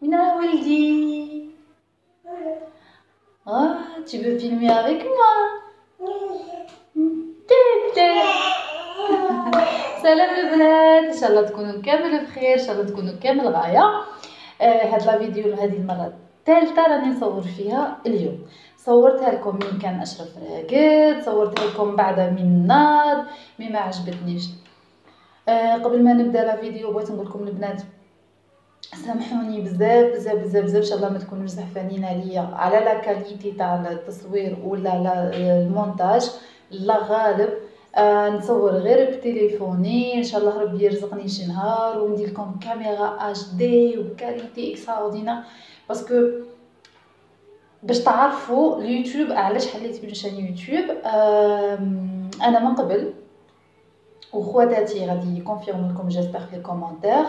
وين راه ولدي؟ tu veux filmer avec moi? تيتا. سلام البنات، ان شاء الله تكونوا كامل بخير، ان شاء الله تكونوا كامل غايه. هاد لا فيديو هذه المره الثالثه راني نصور فيها اليوم. صورتها لكم من كان اشرف راقد، صورتها لكم بعد من ناض مي ما عجبتنيش. قبل ما نبدا لا فيديو بغيت نقول لكم البنات سامحوني بزاف بزاف بزاف بزاف، ان شاء الله ما تكونوش زعفانين عليا على لا كاليتي تاع التصوير ولا على المونتاج. لا غالب نصور غير بتليفوني، ان شاء الله ربي يرزقني شي نهار وندير لكم كاميرا اش دي وبكاليتي اكستراوردينير، باسكو باش تعرفوا اليوتيوب علاش حليت من شان يوتيوب. انا من قبل وخواتاتي غادي يكونفيرمو لكم جيسبر في الكومونتير.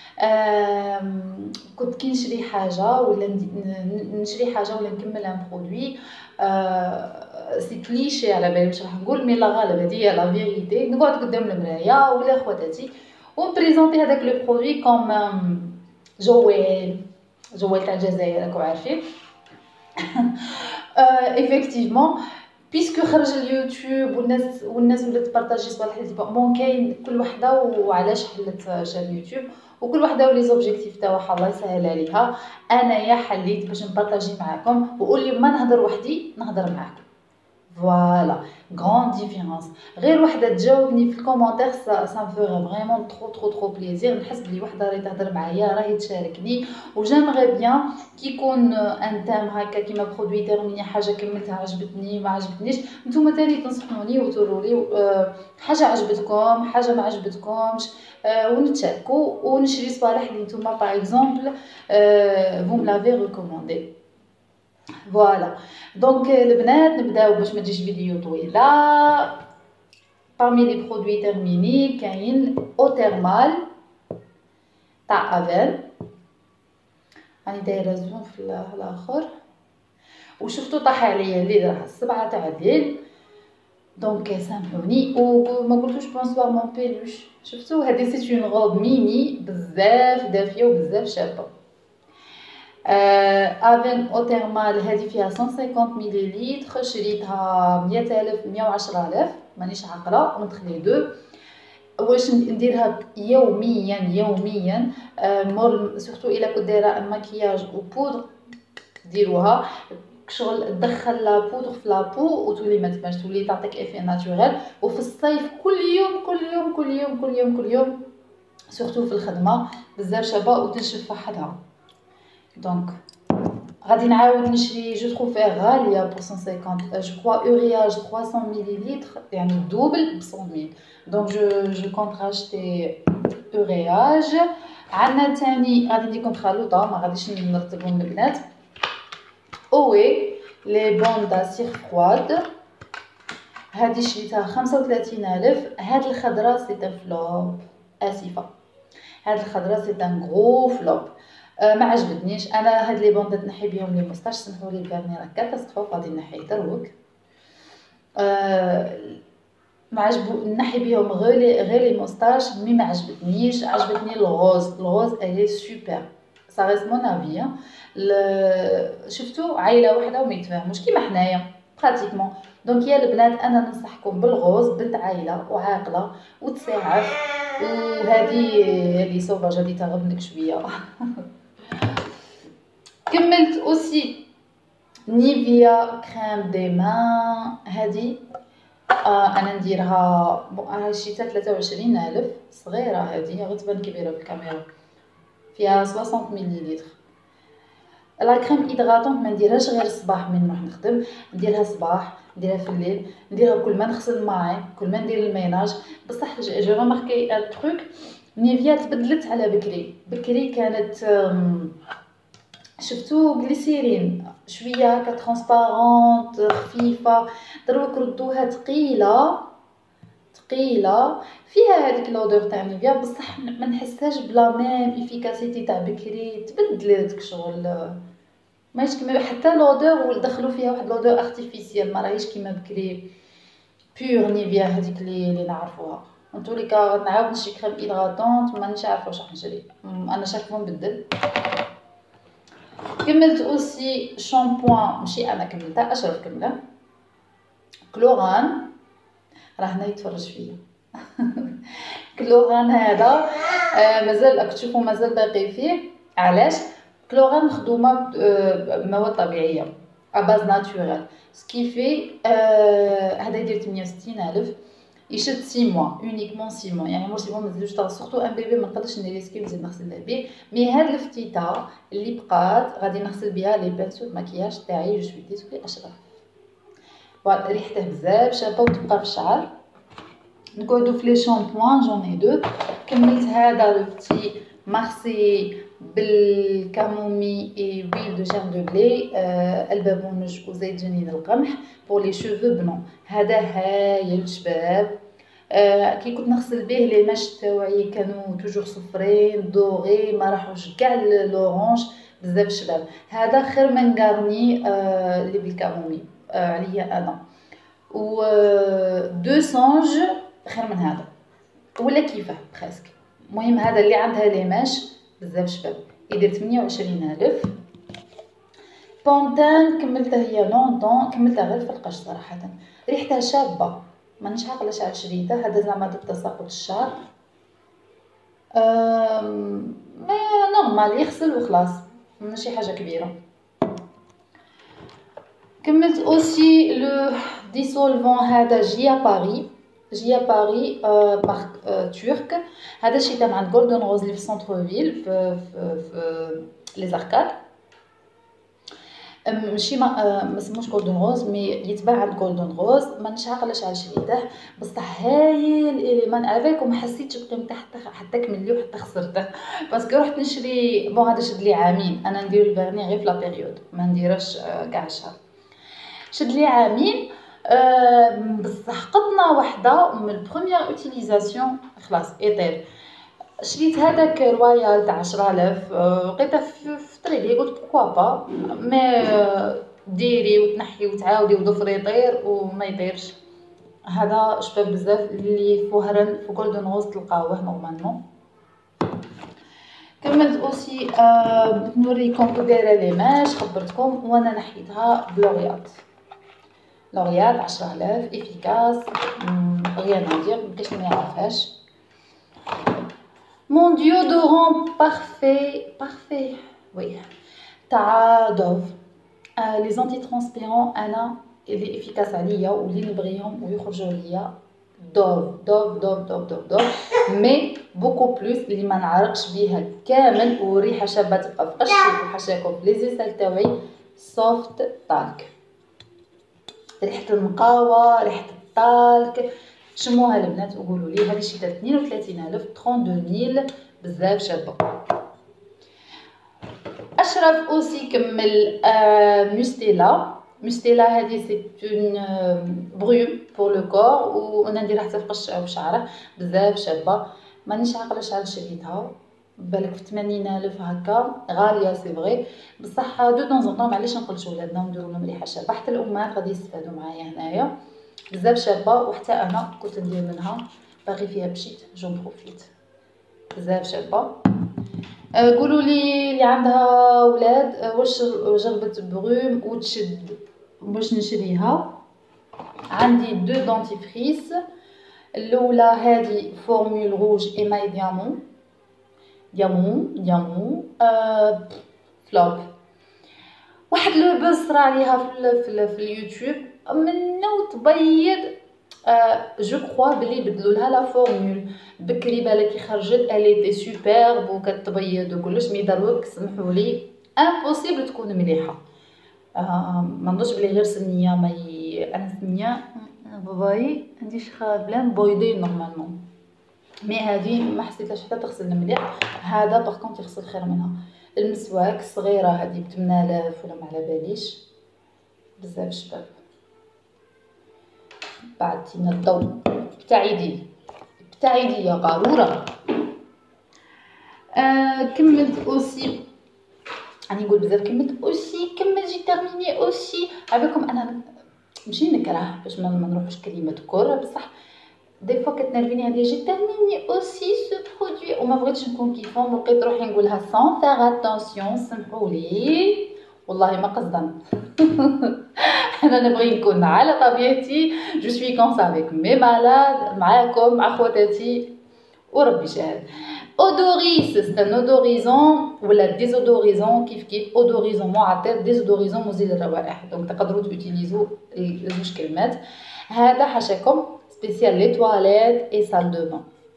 كنت كي نشري حاجه ولا نشري حاجه ولا نكمل ان برودوي، سي كليشي على بالي واش راح نقول، مي لا غالب هذه هي لا فيريتي. نقعد قدام المرايه ولا خواتاتي ونبريزونتي هذاك لو برودوي كوم جوال تاع الجزائر راكم عارفين. ايفيكتيفمون بيسكو خرج اليوتيوب والناس ولات تبارطاجي صوالح اللي بون كاين كل وحده وعلاش حلت شان يوتيوب، وكل وحده ولي زوبجيكتيف تاعها الله يسهل عليها. انايا حليت باش نبارطاجي معاكم وقولي ما نهضر وحدي نهضر معاكم. فوالا غران ديفيرونس. غير وحده تجاوبني في الكومونتير سا مفيغ فريمون ترو بليزير، نحس بلي وحده راهي تهضر معايا راهي تشاركني، وجامغي بيان كي يكون ان تام هكا كيما برودوي تيرميني حاجه كملتها عجبتني ما عجبتنيش، نتوما تاني تنصحوني وتقولولي حاجه عجبتكم حاجه ما عجبتكمش، ونتشاركوا ونشري صوالح اللي نتوما باغ اكزومبل فو ملافي ريكوموندي. فوالا دونك البنات نبداو باش ما تجيش فيديو طويله. parmi لي برودوي تيرميني كاين او تيرمال تاع افيل، راني دايره زوم في الاخر وشفتو طاح عليا الليل راه 7 تاع الليل، دونك سامحوني وما قلتوش بونسوار مون بيلوش. شفتو هذه سي اون غوب ميني بزاف دافيه وبزاف شابه. افين او تيرمال هذه فيها 150 مليلتر، شريتها 100,000 110,000 مانيش عاقله اونتر لي دو. واش نديرها يوميا مور سورتو الا كنت دايره ماكياج و بودر ديروها شغل تدخل لا بودر في لابو وتولي ما تبانش، تولي تعطيك افي ناتوريل. وفي الصيف كل يوم سورتو في الخدمه بزاف شابه وتنشف وحدها. دونك غادي نعاود نشري جو تروف فيه غاليه ب 150 جو كوا اورياج 300 مليلتر يعني دوبل ب 100,000. دونك جو كونت راشتي اورياج. عندنا تاني غادي نديكم خلوطه ما غاديش نرتبهم البنات. اوي لي بوندا سير فرواد هذه شريتها 35,000. هاد الخضره سي ان فلوب، اسفه هاد الخضره سي ان غرو فلوب، ما عجبتنيش. انا هاد لي بوندات نحي بهم لي موستاش، سمحوا لي الفيرني راه كاتاستروف غادي نحي دروك. ما عجبو نحي بهم غير لي موستاش، مي ما عجبتنيش. عجبتني الغوز الي سوبر سا ريست مون افي. شفتو عائله وحده وما يتفاهموش كيما حنايا براتيكمون. دونك يا البنات انا ننصحكم بالغوز، بنت عائله وعاقله وتساعف، وهذه سوفاج هذه تغبنك شويه. كملت اوسي نيفيا كريم دي مان هذه انا نديرها راهي شريتها 23,000 صغيره، هذه غير تبان كبيره في الكاميرا، فيها 60 مليلتر. لا كريم هيدراتونت ما نديرهاش غير الصباح من نروح نخدم، نديرها صباح نديرها في الليل، نديرها كل ما نغسل الماعين كل ما ندير الميناج. بصح جو رماركي ان تروك، نيفيا تبدلت على بكري كانت شفتو غليسيرين شويه هكا ترانسبارونت خفيفه، دروك ردوها ثقيله فيها هذيك لودور تاع نيفيا، بصح ما نحسهاش بلا ميم افيكاسيتي تاع بكري، تبدلت كشغل ماهيش كيما حتى لودور ودخلوا فيها واحد لودور ارتيفيسيال، ما راهيش كيما بكري بيور نيفيا هذيك اللي نعرفوها. انتو كا نعاود نشري كريم هيدراتونت مانيش عارفه واش راح نشري، انا شاك نبدل. كملت اوسي شامبوان، ماشي انا كملتها، اشرف كملها، كلوران، راه هنا يتفرج فيا. كلوران هذا مازال راك تشوفوا مازال باقي فيه. علاش؟ كلوران مخدومه بمواد طبيعيه اباز ناتورال، سكيفي هذا يدير 68,000، يشد 6 موا اونيكمون 6 موا، يعني مور 6 موا مازالوش طاغ، سورتو ان بيبي ما نقدرش نريسكي نزيد نغسل به. مي هاد الفتيته اللي بقات غادي نغسل بها لي بانسو ماكياج تاعي. جو سوي ديسولي اشرف، فوالا ريحته بزاف شابه وتبقى في الشعر. نقعدو في لي شامبوان، جون اي دو. كملت هذا لو بتي مارسي بالكامومي اي ويل دو جيرم دو بلي، البابونج وزيت جنين القمح بور لي شوفو بلون. هذا هايل شباب. كي كنت نغسل به لي ماش تاوعي كانوا توجور صفرين دوغي، ما راحوش كاع لورانج، بزاف شباب. هذا خير من غارني اللي بالكامومي عليا انا، و دو سونج خير من هذا ولا كيفاه بريسك. المهم هذا اللي عندها لي ماش بزاف شباب يدير 28,000. بونتان كملتها هي لونطون، كملتها غير في القش صراحه، ريحتها شابه، مانيش عاقله شحال شريته. هذا زعما ضد تساقط الشعر، ما نورمال يغسل وخلاص، ماشي حاجه كبيره. كملت اوسي لو ديسولفون، هذا جيا باري، جيا باري مارك ترك. هذا شريته من عند جولدن روز اللي في سونتر فيل في لي زاركاد. ماشي ما سموش جولدن روز، مي يتباع عند جولدن روز، مانيش عاقله شحال شريته، بصح هايل اليمان افيك، وما حسيتش بقيمته حتى كمليه وحتى خسرته، باسكو رحت نشري بون هذا شد لي عامين، انا ندير الفيرني غير في لا بيريود، ما نديرش كاع الشهر، شد لي عامين. بصح قطنه وحده من البروميير اوتيليزاسيون خلاص ايطير. شريت هذاك رويال تاع 10,000، لقيته في طريقي، قلت بوكوا با مي ديري وتنحي وتعاودي وضفري يطير وما يطيرش. هذا شباب بزاف اللي فهرن في جولدن روز تلقاوه نورمالمون. كملت اوسي نوريكم كي دايره لي ماش، خبرتكم وانا نحيتها بلوريال. لوريال 10,000 افيكاس، غيان ندير مكاش ما يعرفهاش. مون ديودورون بارفي وي تاع دوف، لي زونتي ترانسبيرون انا اللي افيكاس عليا واللي نبغيهم ويخرجوا ليا دوف دوف دوف دوف دوف دوف، مي بوكو بلوس اللي ما نعرقش بيها كامل وريحه شابه تبقى في قشي وحشاكم في لي زيسال تاوعي. سوفت تالك، ريحه النقاوه، ريحه الطالك، شموها البنات وقولوا لي. هذه شيتا 32,000، 32,000 بزاف شابه. اشرف اوسي كمل مستيلا هذه سي اون بروم بور لو كور، وانا نديرها حتى في قش وشعره، بزاف شابه. مانيش عاقله شحال شريتها، بالك في 80,000 هكا، غاليه سي فغي، بصح دو طون زون طون معليش نقلشوا ولادنا ونديروا لهم ريحه شابه، حتى الامهات غادي يستفادوا معايا هنايا، بزاف شابه. وحتى انا كنت ندير منها، باغي فيها مشيت جون بروفيت، بزاف شابه. قولوا لي اللي عندها ولاد واش جربت بروم وتشد باش نشريها. عندي دو دونتيفريس، الاولى هذه فورمول روج ايماي ديامون فلوب، واحد لو بوز صرا عليها في اليوتيوب منو تبيض. جو كخوا بلي بدلوا لها لا فورمول بكري، بالك خرجت الي دي سوبرب وكتبيض وكلش، مي دروك سمحوا لي امبوسيبل تكون مليحه. ما نظنش بلي غير سنيه انا سنيه باباي عندي شخا بلان بويضين نورمالمون، مي هذه ما حسيتهاش حتى تغسل مليح. هذا باغ كونط يغسل خير منها. المسواك الصغيره هذه ب 8,000 ولا ما على باليش، بزاف شباب. بعتينا الضوء بتاعي دي يا قاروره. كملت اوسي، راني نقول بزاف، كملت اوسي جي تيرميني اوسي. عباكم انا ماشي نكره باش ما نروحش كلمه كره، بصح دي فوا كتنرفيني هذه جي تيرميني اوسي سو برودوي، وما بغيتش نكون كيفهم، ولقيت روحي نقولها سون فيغ اتونسيون، سمحوا لي والله ما قصدا. انا نبغي نكون على طبيعتي، جو سوي كون سا افيك مي مالاد، معاكم مع خواتاتي وربي شاهد. اودوريس ستان اودوريزون ولا ديزودوريزون، كيف اودوريزون معطر، ديزودوريزون مزيل الروائح. دونك تقدروا توتيليزو زوج كلمات. هذا حاشاكم سبيسيال لي تواليت اي سال دو بان،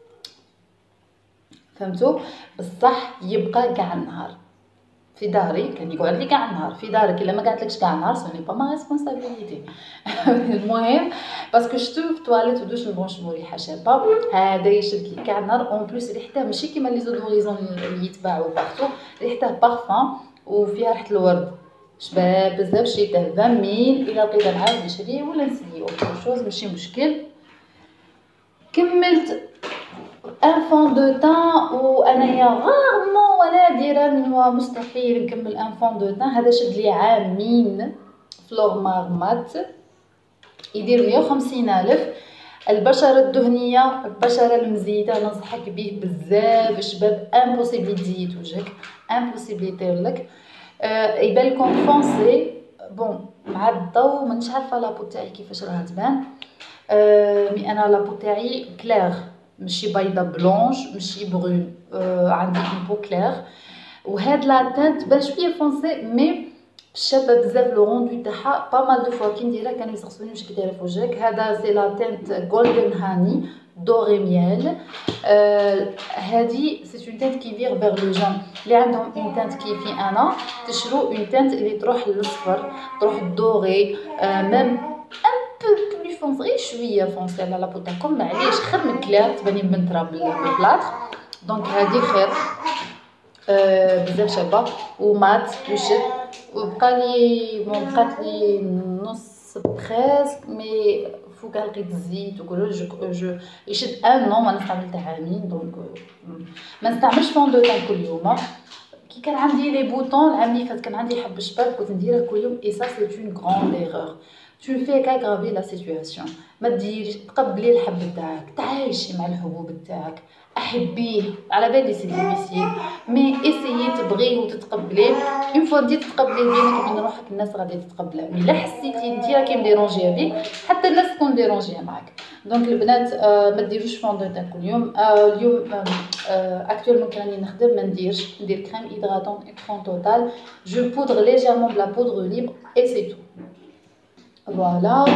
فهمتوا؟ بصح يبقى كاع النهار في داري، كان يقعد لي كاع النهار في دارك. الا ما قعدتلكش كاع النهار سوني با ما ريسبونسابيلتي. المهم باسكو شتو في تواليت ودوش نبونشمو ريحه شابه، هذا يشد لي كاع النهار. اون بليس ريحته ماشي كيما لي زودوريزون اللي يتباعوا بارتو، ريحته بارفان وفيها ريحه الورد شباب بزاف. شريته 20 ميل، الا بقيت نعاود نشريه ولا نسيو اوتر شوز ماشي مشكل. كملت ان فون دو تان، وانايا غارمون ونادرا ومستحيل نكمل ان فون دو تان. هذا شد لي عامين، فلور مارمات، يدير 150,000. البشرة الدهنية، البشرة المزيتة، ننصحك به بزاف شباب. امبوسيبل تزيت وجهك، امبوسيبل يطير لك. يبان لكم فونسي بون مع الضو، مانيش عارفه لابو تاعي كيفاش راها تبان. مي انا لابو تاعي كلير، ماشي بيضه بلونش، ماشي برون. عندي اون بو كلير، وهاد لا تانت تبان شويه فونسي مي شابه بزاف. لو روندو تاعها با مال دو فوا كي نديرها كانوا يسقسوني واش كديري في وجهك. هذا سي لا تانت جولدن هاني دوري ميال. هذه سي اون تانت كي فيغ فيغ لو جون. اللي عندهم اون تانت كيفي انا تشرو اون تانت اللي تروح للصفر، تروح الدوري، ميم بلو فونس، غير شويه فونسي على لابو تاعكم. معليش خير من كلير تباني مبنتره بالبلاطر. دونك هذه خير بزاف شابه ومات وشد. وبقى لي بقات لي نص بريسك مي فوقها لقيت الزيت وكل جو يشد ان نو. انا استعملت عامين دونك ما نستعملش فون دو تان كل يوم. كي كان عندي لي بوطون العام اللي فات كان عندي حب الشباب كنت نديره كل يوم، اي سا سي اون غروند ايرور. tu fais qu'aggraver la situation. ما تديريش تقبلي الحب تاعك، تعايشي مع الحبوب تاعك، احبيه على بالي سي ديفيسيل مي اسيي تبغيه وتتقبليه. اون فوا دي تتقبليه بينك وبين روحك الناس غادي تتقبلها. مي لا حسيتي انت راكي مديرونجيه بيك حتى الناس تكون مديرونجيه معاك. دونك البنات ما ديروش فون دو تان كل يوم. اليوم اكطوالمون كي راني نخدم ما نديرش، ندير كريم هيدراتون اكرون توتال، جو بودر ليجيرمون بلا بودر ليبر اي سي تو. فوالا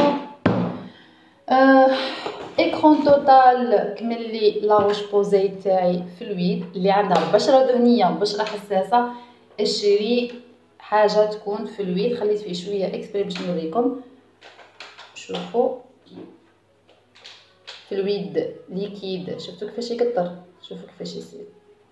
اكرون توتال كملي لا روش بوزي تاعي فلويد. اللي عندها بشره دهنيه وبشره حساسه اشري حاجه تكون فلويد. خليت فيه شويه اكسبري باش نوريكم. شوفوا فلويد ليكيد، شفتوا كيفاش يكثر، شوفوا كيفاش يصير.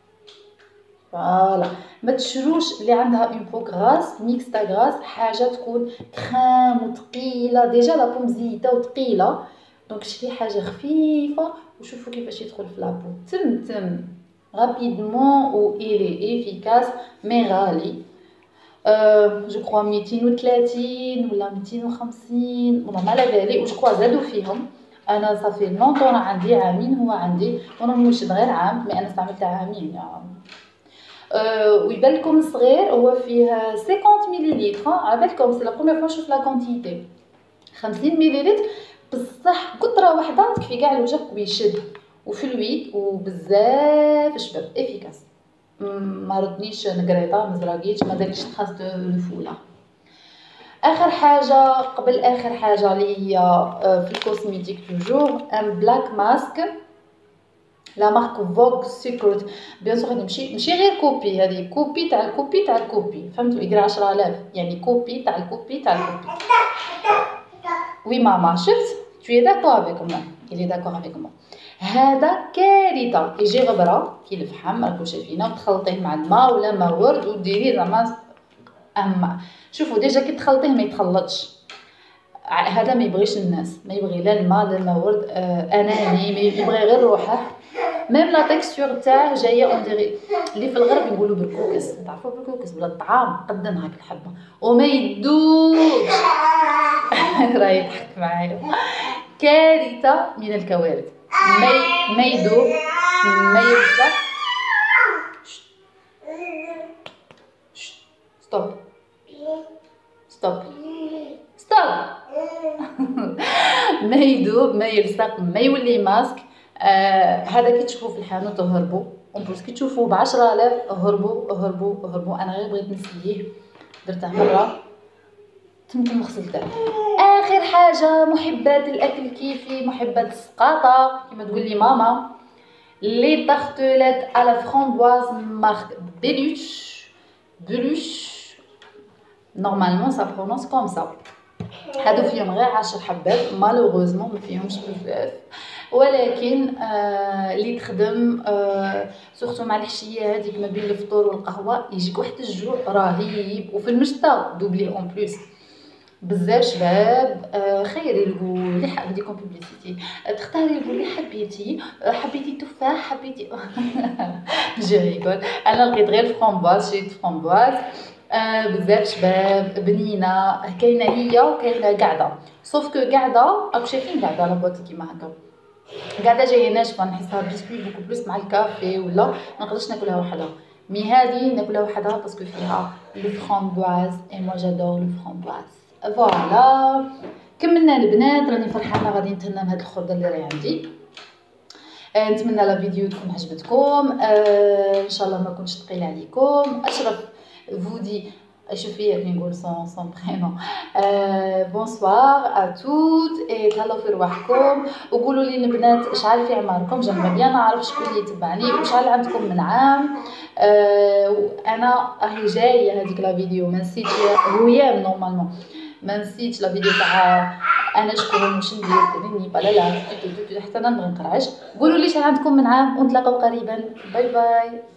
فوالا ما تشروش اللي عندها اون بو غراس ميكس تاع غراس، حاجه تكون كريم وثقيله. ديجا لابو مزيته وثقيله، دونك شري حاجه خفيفه وشوفوا كيفاش يدخل في لابو تم رابيدمون و الي افيكاس مي غالي. جو كرو 230 ولا 250 والله ما على بالي، وجو كرو زادوا فيهم. انا صافي لونطون عندي عامين، هو عندي وانا نوشد غير عام مي انا استعملت عامين يعني. ويبان لكم صغير، هو فيه 50 مليلتر. عبالكم سي لا بروميير فوا نشوف لا كونتيتي 50 مليلتر، بصح قطره واحده تكفي كاع الوجه ويشد وفلويد وبزاف شباب افيكاس. ما ردنيش نقريطه ما زراقيتش ما دارليش تراس دو الفوله. اخر حاجه قبل اخر حاجه اللي هي في الكوسميتيك توجور ان بلاك ماسك لا مارك فوغ سيكريت. بيان سور ماشي غير كوبي، هذه كوبي تاع الكوبي تاع الكوبي، فهمتوا؟ يدير 10,000 يعني كوبي تاع الكوبي تاع الكوبي. وي ماما شفت tu es d'accord avec moi، il est d'accord avec moi. هذا كارثه، يجي غبره كي الفحم راكم شايفينه وتخلطيه مع الماء ولا ما ورد وديريه زعما. اما شوفوا ديجا كي تخلطيه ما يتخلطش، هذا ما يبغيش الناس، ما يبغي لا الماء لا المورد، اناني ما يبغي غير روحه. ميم لا تيكستور تاعه جايه انديري اللي في الغرب يقولوا بالكوكس، تعرفوا بالكوكس بلا الطعام قدن هاك الحبه وما يدوبش. راه يضحك معايا. كارثه من الكوارث، ما يدوب ما يلصق. ستوب ستوب ستوب. ما يذوب ما يلصق ما يولي ماسك. هذا كي تشوفوه في الحانوت هربوا، اون بليس كي تشوفوه ب10000 هربوا. انا غير بغيت نسليه، درته مره تمتم غسلته. اخر حاجه محبات الاكل كيفي محبات السقاطه كما تقول لي ماما، لي طارتلات على فramboise مارك بلوش نورمالمون سا برونونس كوم سا. هادو فيهم غير 10 حبات مالوغوزمون ما فيهمش بزاف، ولكن اللي تخدم سورتو مع الحشيه هذيك ما بين الفطور والقهوه يجيك واحد الجوع رهيب، وفي المشطه دوبليه اون بليس بزاف شباب. خيري القول اللي نديكم بوبليسيتي، تختاري القول اللي حبيتي تفاح حبيتي جو ريغول. انا لقيت غير فرامبواز، شريت فرامبواز. بزاف شباب بنينه، كاينه هي وكاينه قاعده، صوف كو قاعده راكو شايفين قاعده لابوطي كيما هكا، قاعده جايه ناشفه نحسها بيسكوي بوكو بلوس مع الكافي، ولا ما نقدرش ناكلها وحدها. مي هذه ناكلها وحدها باسكو فيها لو فرامبواز اي موا جادور لو فرامبواز. فوالا كملنا البنات، راني فرحانه غادي نتهنى بهاد الخرده اللي راهي عندي. نتمنى لا فيديو تكون عجبتكم، ان شاء الله ما كنتش ثقيله عليكم. اشرف فودي شوفي كي نقول سون برينون. بونسوار ا توت اي تهلاو في رواحكم، وقولوا لي البنات شحال في عمركم، جنبا بيان نعرف شكون اللي يتبعني وشحال عندكم من عام. وانا راهي جايه هذيك لا فيديو ما نسيتش هويام نورمالمون ما نسيتش لا فيديو تاع انا شكون واش ندير تبني لا حتى انا نبغي نقرعش. قولوا لي شحال عندكم من عام ونتلاقاو قريبا. باي باي.